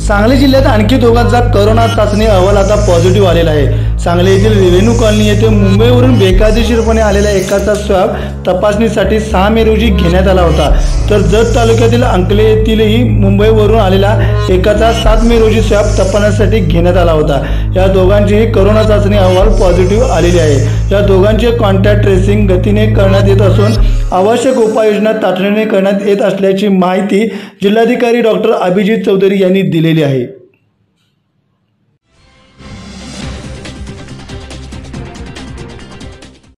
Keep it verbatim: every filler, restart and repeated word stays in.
सांगली जिल्ह्यात आणखी दोघांचा कोरोना चाचणी अहवाल आता पॉझिटिव्ह आलेला आहे। सांगली येथील रेव्हेन्यू कॉलनी येथे मुंबईवरून बेकायदेशीरपणे आलेल्या एकाचा स्वॅब तपासणीसाठी सहा मे रोजी घेण्यात आला होता, तर जत तालुक्यातील अंकले येथीलही मुंबईवरून आलेल्या एकाचा सात मे रोजी स्वॅब तपासणीसाठी घेण्यात आला होता। या दोघांचीही कोरोना चाचणी अहवाल पॉझिटिव्ह आलेले आहे। या दोघांचे कॉन्टॅक्ट ट्रेसिंग गतीने करण्यात येत असून आवश्यक उपाययोजना तातडीने करण्यात येत असल्याची माहिती जिल्हाधिकारी डॉक्टर अभिजित चौधरी यांनी दिलेली आहे।